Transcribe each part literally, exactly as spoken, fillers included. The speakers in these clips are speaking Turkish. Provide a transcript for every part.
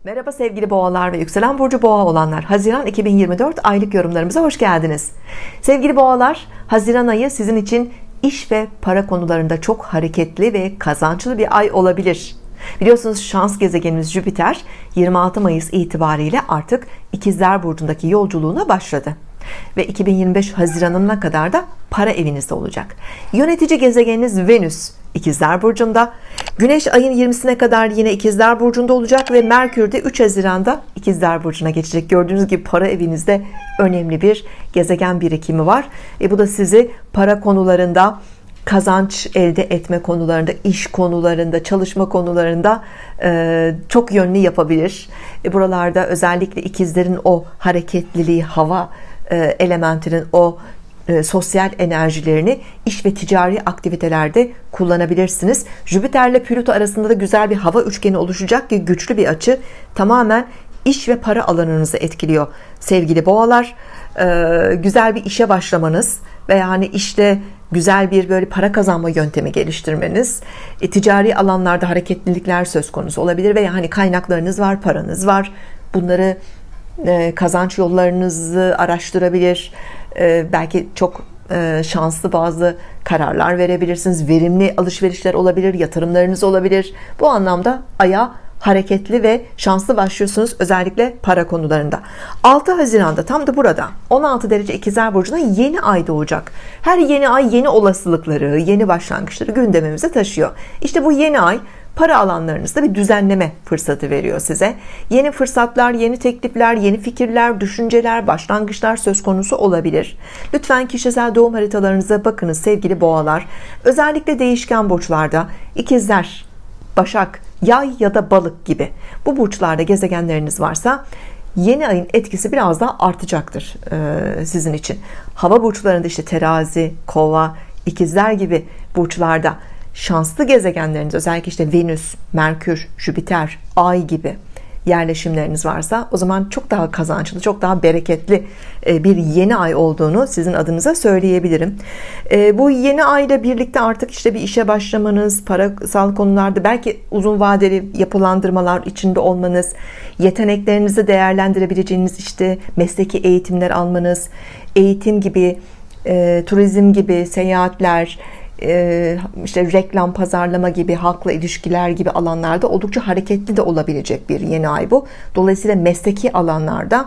Merhaba sevgili boğalar ve yükselen burcu boğa olanlar. Haziran iki bin yirmi dört aylık yorumlarımıza hoş geldiniz. Sevgili boğalar, Haziran ayı sizin için iş ve para konularında çok hareketli ve kazançlı bir ay olabilir. Biliyorsunuz şans gezegenimiz Jüpiter yirmi altı Mayıs itibariyle artık İkizler burcundaki yolculuğuna başladı. Ve iki bin yirmi beş Haziran'ına kadar da para evinizde olacak. Yönetici gezegeniniz Venüs İkizler burcunda. Güneş ayın yirmisine kadar yine İkizler burcunda olacak ve Merkür de üç Haziran'da İkizler burcuna geçecek. Gördüğünüz gibi para evinizde önemli bir gezegen birikimi var. E bu da sizi para konularında, kazanç elde etme konularında, iş konularında, çalışma konularında e, çok yönlü yapabilir. E buralarda özellikle ikizlerin o hareketliliği, hava e, elementinin o e, sosyal enerjilerini iş ve ticari aktivitelerde kullanabilirsiniz. Jüpiter ile Plüto arasında da güzel bir hava üçgeni oluşacak ki güçlü bir açı, tamamen iş ve para alanınızı etkiliyor sevgili boğalar. E, güzel bir işe başlamanız veya hani işte güzel bir böyle para kazanma yöntemi geliştirmeniz, e, ticari alanlarda hareketlilikler söz konusu olabilir veya hani kaynaklarınız var, paranız var, bunları e, kazanç yollarınızı araştırabilir, e, belki çok e, şanslı bazı kararlar verebilirsiniz, verimli alışverişler olabilir, yatırımlarınız olabilir. Bu anlamda aya hareketli ve şanslı başlıyorsunuz, özellikle para konularında. altı Haziran'da tam da burada on altı derece İkizler burcuna yeni ay doğacak. Her yeni ay yeni olasılıkları, yeni başlangıçları gündemimize taşıyor. İşte bu yeni ay para alanlarınızda bir düzenleme fırsatı veriyor size. Yeni fırsatlar, yeni teklifler, yeni fikirler, düşünceler, başlangıçlar söz konusu olabilir. Lütfen kişisel doğum haritalarınıza bakınız sevgili boğalar. Özellikle değişken burçlarda İkizler, Başak, Yay ya da Balık gibi bu burçlarda gezegenleriniz varsa yeni ayın etkisi biraz daha artacaktır e, sizin için. Hava burçlarında işte Terazi, Kova, İkizler gibi burçlarda şanslı gezegenleriniz, özellikle işte Venüs, Merkür, Jüpiter, Ay gibi yerleşimleriniz varsa o zaman çok daha kazançlı, çok daha bereketli bir yeni ay olduğunu sizin adınıza söyleyebilirim. Bu yeni ayla birlikte artık işte bir işe başlamanız, parasal konularda belki uzun vadeli yapılandırmalar içinde olmanız, yeteneklerinizi değerlendirebileceğiniz işte mesleki eğitimler almanız, eğitim gibi, turizm gibi, seyahatler, işte reklam, pazarlama gibi, halkla ilişkiler gibi alanlarda oldukça hareketli de olabilecek bir yeni ay bu. Dolayısıyla mesleki alanlarda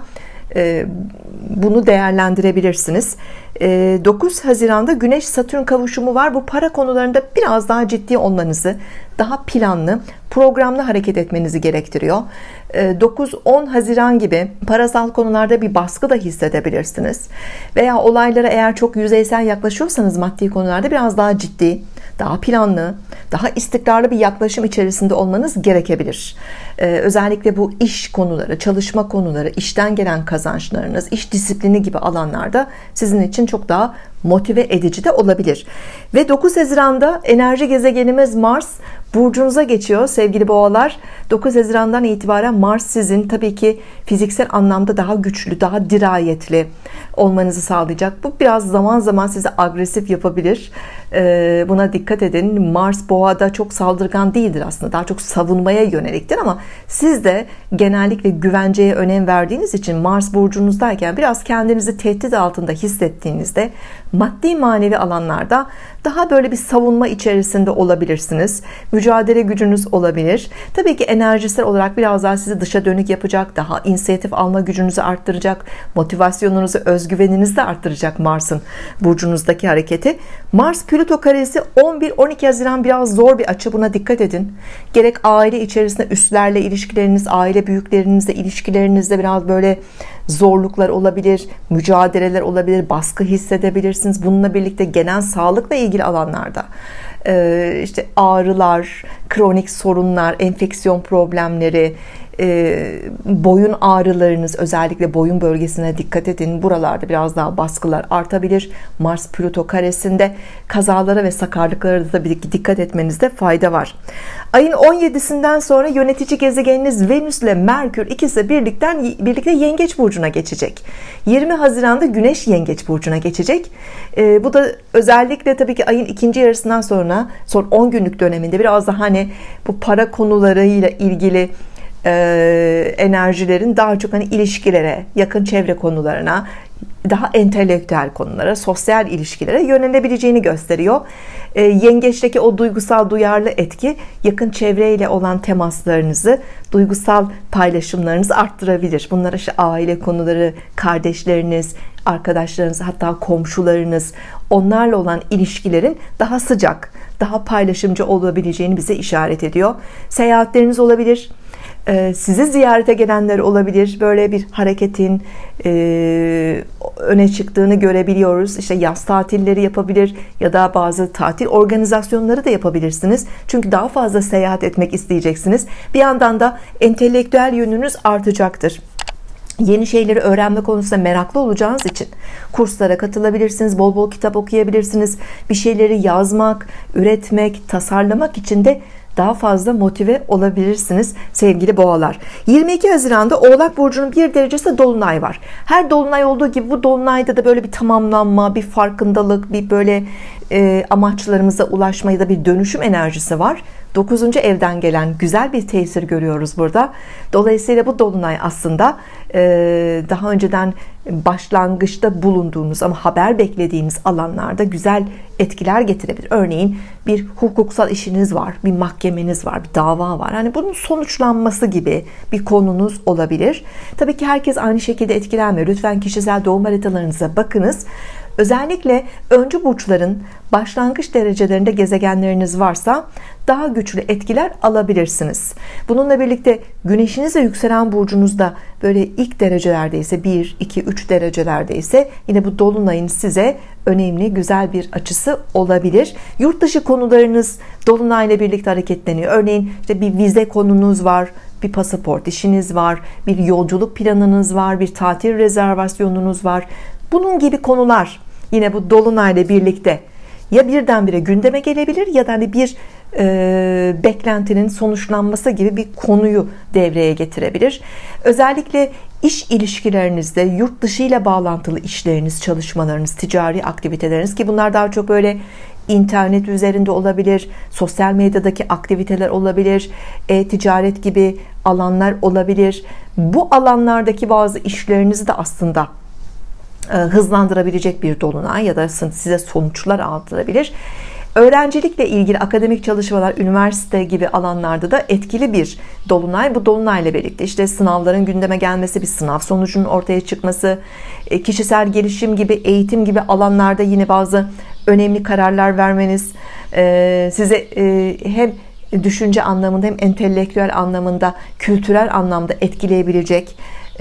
bunu değerlendirebilirsiniz. dokuz Haziran'da Güneş Satürn kavuşumu var. Bu para konularında biraz daha ciddi olmanızı, daha planlı, programlı hareket etmenizi gerektiriyor. dokuz on Haziran gibi parasal konularda bir baskı da hissedebilirsiniz. Veya olaylara eğer çok yüzeysel yaklaşıyorsanız maddi konularda biraz daha ciddi, daha planlı, daha istikrarlı bir yaklaşım içerisinde olmanız gerekebilir. Özellikle bu iş konuları, çalışma konuları, işten gelen kazançlarınız, iş disiplini gibi alanlarda sizin için çok daha motive edici de olabilir. Ve dokuz Haziran'da enerji gezegenimiz Mars burcunuza geçiyor sevgili boğalar. dokuz Haziran'dan itibaren Mars sizin tabii ki fiziksel anlamda daha güçlü, daha dirayetli olmanızı sağlayacak. Bu biraz zaman zaman sizi agresif yapabilir. Buna dikkat edin. Mars boğada çok saldırgan değildir aslında. Daha çok savunmaya yöneliktir ama siz de genellikle güvenceye önem verdiğiniz için Mars burcunuzdayken biraz kendinizi tehdit altında hissettiğinizde maddi manevi alanlarda daha böyle bir savunma içerisinde olabilirsiniz. Mücadele gücünüz olabilir. Tabii ki enerjisel olarak biraz daha sizi dışa dönük yapacak, daha inisiyatif alma gücünüzü arttıracak, motivasyonunuzu, özgüveninizi de arttıracak Mars'ın burcunuzdaki hareketi. Mars Plüto karesi on bir on iki Haziran biraz zor bir açı, buna dikkat edin. Gerek aile içerisinde üstlerle ilişkileriniz, aile büyüklerinizle ilişkilerinizde biraz böyle zorluklar olabilir, mücadeleler olabilir, baskı hissedebilirsiniz. Bununla birlikte genel sağlıkla ilgili alanlarda işte ağrılar, kronik sorunlar, enfeksiyon problemleri, boyun ağrılarınız, özellikle boyun bölgesine dikkat edin. Buralarda biraz daha baskılar artabilir. Mars Plüto karesinde kazalara ve sakarlıklara da tabii ki dikkat etmenizde fayda var. Ayın on yedisinden sonra yönetici gezegeniniz Venüs ile Merkür ikisi birlikten birlikte Yengeç burcuna geçecek. yirmi Haziran'da Güneş Yengeç burcuna geçecek. Bu da özellikle tabii ki ayın ikinci yarısından sonra son on günlük döneminde biraz daha hani bu para konularıyla ilgili e, enerjilerin daha çok hani ilişkilere, yakın çevre konularına, daha entelektüel konulara, sosyal ilişkilere yönelebileceğini gösteriyor. E, yengeçteki o duygusal duyarlı etki yakın çevreyle olan temaslarınızı, duygusal paylaşımlarınızı arttırabilir. Bunlar işte aile konuları, kardeşleriniz, arkadaşlarınız, hatta komşularınız, onlarla olan ilişkilerin daha sıcak, daha paylaşımcı olabileceğini bize işaret ediyor. Seyahatleriniz olabilir. Sizi ziyarete gelenler olabilir. Böyle bir hareketin e, öne çıktığını görebiliyoruz. İşte yaz tatilleri yapabilir ya da bazı tatil organizasyonları da yapabilirsiniz. Çünkü daha fazla seyahat etmek isteyeceksiniz. Bir yandan da entelektüel yönünüz artacaktır. Yeni şeyleri öğrenme konusunda meraklı olacağınız için kurslara katılabilirsiniz, bol bol kitap okuyabilirsiniz. Bir şeyleri yazmak, üretmek, tasarlamak için de daha fazla motive olabilirsiniz sevgili boğalar. yirmi iki Haziran'da Oğlak Burcu'nun bir derecesi dolunay var. Her dolunay olduğu gibi bu dolunayda da böyle bir tamamlanma, bir farkındalık, bir böyle e, amaçlarımıza ulaşma ya da bir dönüşüm enerjisi var. dokuzuncu evden gelen güzel bir tesir görüyoruz burada. Dolayısıyla bu dolunay aslında e, daha önceden başlangıçta bulunduğunuz ama haber beklediğiniz alanlarda güzel etkiler getirebilir. Örneğin bir hukuksal işiniz var, bir mahkemeniz var, bir dava var. Hani bunun sonuçlanması gibi bir konunuz olabilir. Tabii ki herkes aynı şekilde etkilenmiyor. Lütfen kişisel doğum haritalarınıza bakınız. Özellikle öncü burçların başlangıç derecelerinde gezegenleriniz varsa daha güçlü etkiler alabilirsiniz. Bununla birlikte güneşiniz ve yükselen burcunuzda böyle ilk derecelerdeyse bir, iki, üç derecelerdeyse yine bu dolunayın size önemli, güzel bir açısı olabilir. Yurt dışı konularınız dolunayla birlikte hareketleniyor. Örneğin işte bir vize konunuz var, bir pasaport işiniz var, bir yolculuk planınız var, bir tatil rezervasyonunuz var. Bunun gibi konular yine bu dolunayla birlikte ya birdenbire gündeme gelebilir ya da hani bir e, beklentinin sonuçlanması gibi bir konuyu devreye getirebilir. Özellikle iş ilişkilerinizde, yurt dışı ile bağlantılı işleriniz, çalışmalarınız, ticari aktiviteleriniz, ki bunlar daha çok böyle internet üzerinde olabilir, sosyal medyadaki aktiviteler olabilir, e-ticaret gibi alanlar olabilir. Bu alanlardaki bazı işlerinizi de aslında hızlandırabilecek bir dolunay ya da size sonuçlar aldırabilir. Öğrencilikle ilgili akademik çalışmalar, üniversite gibi alanlarda da etkili bir dolunay. Bu dolunayla birlikte işte sınavların gündeme gelmesi, bir sınav sonucunun ortaya çıkması, kişisel gelişim gibi, eğitim gibi alanlarda yine bazı önemli kararlar vermeniz size hem düşünce anlamında hem entelektüel anlamında, kültürel anlamda etkileyebilecek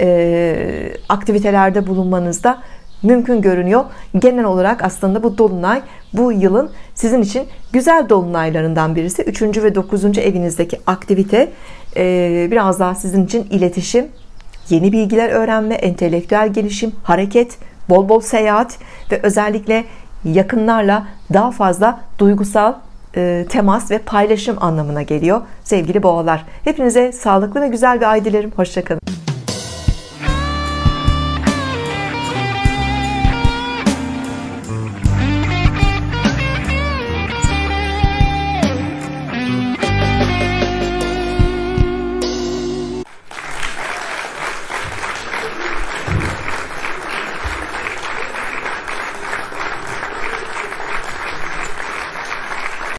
aktivitelerde bulunmanızda mümkün görünüyor. Genel olarak aslında bu dolunay bu yılın sizin için güzel dolunaylarından birisi. üçüncü ve dokuzuncu evinizdeki aktivite biraz daha sizin için iletişim, yeni bilgiler öğrenme, entelektüel gelişim, hareket, bol bol seyahat ve özellikle yakınlarla daha fazla duygusal temas ve paylaşım anlamına geliyor sevgili boğalar. Hepinize sağlıklı ve güzel bir ay dilerim. Hoşça kalın.